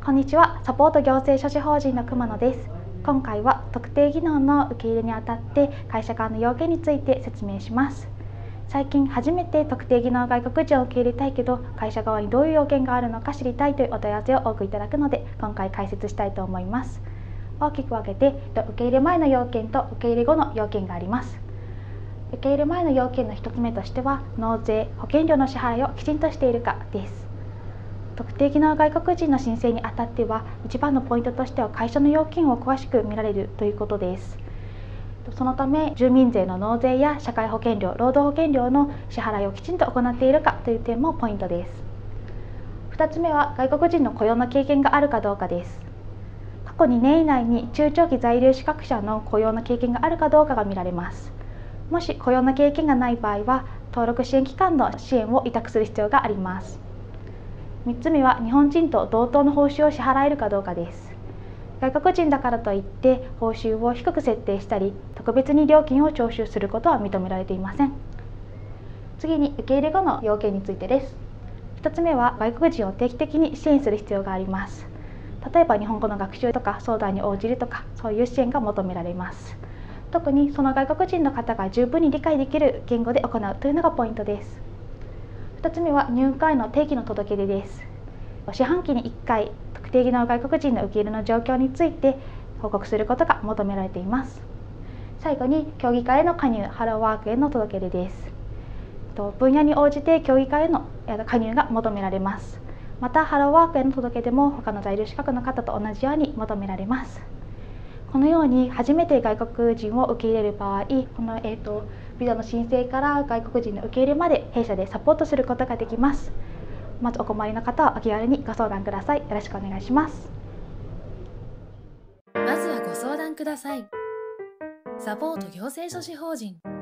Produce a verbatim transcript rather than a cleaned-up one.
こんにちは、サポート行政書士法人の熊野です。今回は特定技能の受け入れにあたって会社側の要件について説明します。最近初めて特定技能外国人を受け入れたいけど会社側にどういう要件があるのか知りたいというお問い合わせを多くいただくので、今回解説したいと思います。大きく分けて受け入れ前の要件と受け入れ後の要件があります。受け入れ前の要件のひとつめとしては、納税・保険料の支払いをきちんとしているかです。特定技能外国人の申請にあたっては、一番のポイントとしては会社の要件を詳しく見られるということです。そのため、住民税の納税や社会保険料、労働保険料の支払いをきちんと行っているかという点もポイントです。ふたつめは外国人の雇用の経験があるかどうかです。過去にねん以内に中長期在留資格者の雇用の経験があるかどうかが見られます。もし雇用の経験がない場合は、登録支援機関の支援を委託する必要があります。みっつめは日本人と同等の報酬を支払えるかどうかです。外国人だからといって報酬を低く設定したり、特別に料金を徴収することは認められていません。次に受け入れ後の要件についてです。ひとつめは外国人を定期的に支援する必要があります。例えば日本語の学習とか相談に応じるとか、そういう支援が求められます。特にその外国人の方が十分に理解できる言語で行うというのがポイントです。ふたつめは入会の定期の届け出です。四半期にいっかい、特定技能外国人の受け入れの状況について報告することが求められています。最後に協議会への加入、ハローワークへの届け出です。分野に応じて協議会への加入が求められます。また、ハローワークへの届け出も他の在留資格の方と同じように求められます。このように初めて外国人を受け入れる場合、この、えーと、ビザの申請から外国人の受け入れまで弊社でサポートすることができます。まずお困りの方はお気軽にご相談ください。よろしくお願いします。 まずはご相談ください。サポート行政書士法人